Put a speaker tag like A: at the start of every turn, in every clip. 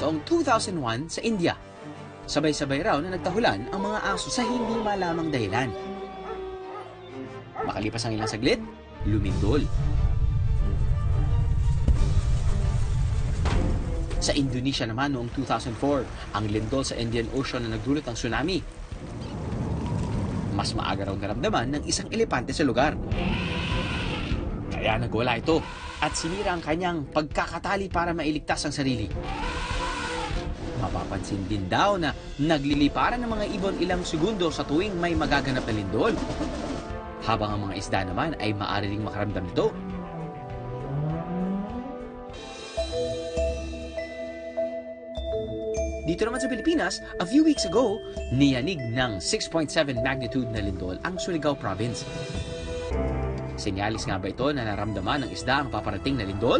A: taong 2001 sa India. Sabay-sabay raw na nagtahulan ang mga aso sa hindi malamang dahilan. Makalipas ang ilang saglit, lumindol. Sa Indonesia naman noong 2004, ang lindol sa Indian Ocean na nagdulot ng tsunami. Mas maaga raw naramdaman ng isang elepante sa lugar. Kaya nagwala ito at sinira ang kanyang pagkakatali para mailigtas ang sarili. Mapapansin din daw na nagliliparan ng mga ibon ilang segundo sa tuwing may magaganap na lindol. Habang ang mga isda naman ay maaari ring makaramdam nito. Dito naman sa Pilipinas, a few weeks ago, niyanig ng 6.7 magnitude na lindol ang Surigao Province. Senyalis nga ba ito na naramdaman ng isda ang paparating na lindol?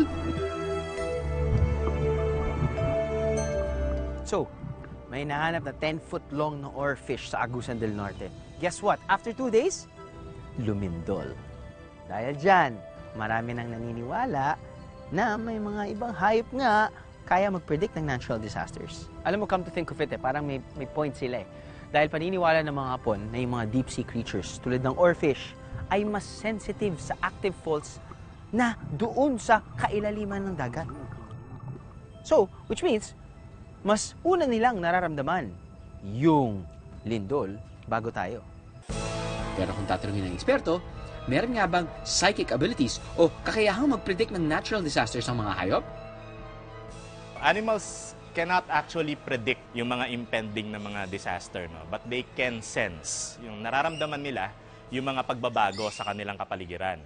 B: So, may nahanap na 10-foot long na oarfish sa Agusan del Norte. Guess what? After 2 days, lumindol. Dahil dyan, marami nang naniniwala na may mga ibang hayop nga kaya mag-predict ng natural disasters. Alam mo, come to think of it, parang may point sila eh. Dahil paniniwala ng mga Hapon na yung mga deep-sea creatures tulad ng oarfish ay mas sensitive sa active faults na doon sa kailaliman ng dagat. So, which means, mas una nilang nararamdaman yung lindol bago tayo.
A: Pero kung tatanungin ng eksperto, meron nga bang psychic abilities o kakayahang mag-predict ng natural disasters ng mga hayop?
C: Animals cannot actually predict yung mga impending na mga disaster, no? But they can sense. Yung nararamdaman nila, yung mga pagbabago sa kanilang kapaligiran.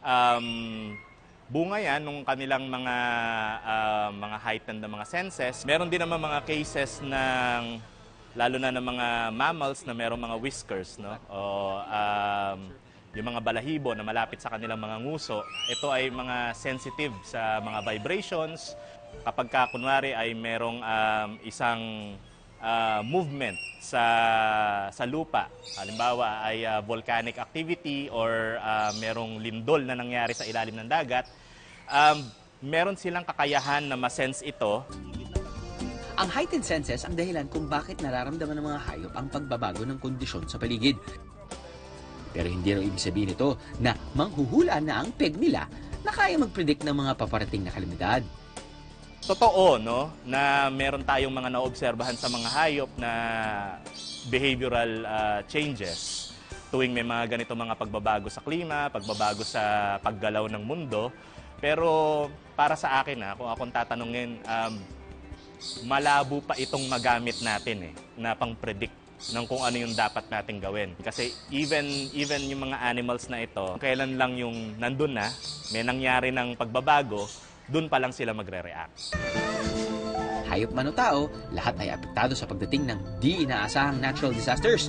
C: Bunga yan nung kanilang mga heightened na mga senses. Meron din naman mga cases ng, lalo na ng mga mammals na merong mga whiskers, no? O yung mga balahibo na malapit sa kanilang mga nguso, ito ay mga sensitive sa mga vibrations. Kapag kunwari ay merong isang movement sa lupa, halimbawa ay volcanic activity or merong lindol na nangyari sa ilalim ng dagat, meron silang kakayahan na ma-sense ito.
A: Ang heightened senses ang dahilan kung bakit nararamdaman ng mga hayop ang pagbabago ng kondisyon sa paligid. Pero hindi raw ibig sabihin ito na manghuhula na ang peg nila na kaya mag-predict ng mga paparating na kalamidad.
C: Totoo, no, na meron tayong mga naobserbahan sa mga hayop na behavioral changes tuwing may mga ganito mga pagbabago sa klima, pagbabago sa paggalaw ng mundo. Pero para sa akin, kung akong tatanungin, malabo pa itong magamit natin na pang-predict ng kung ano yung dapat nating gawin. Kasi even yung mga animals na ito, kailan lang yung nandun na, may nangyari ng pagbabago, dun pa lang sila magre-react.
A: Hayop man o tao, lahat ay apektado sa pagdating ng di inaasahang natural disasters.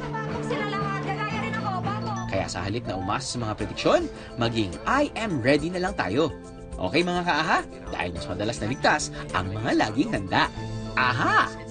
A: Kaya sa halip na umasa sa mga prediksyon, maging I am ready na lang tayo. Okay mga kaaha? Dahil mas madalas na ligtas ang mga laging handa. Aha!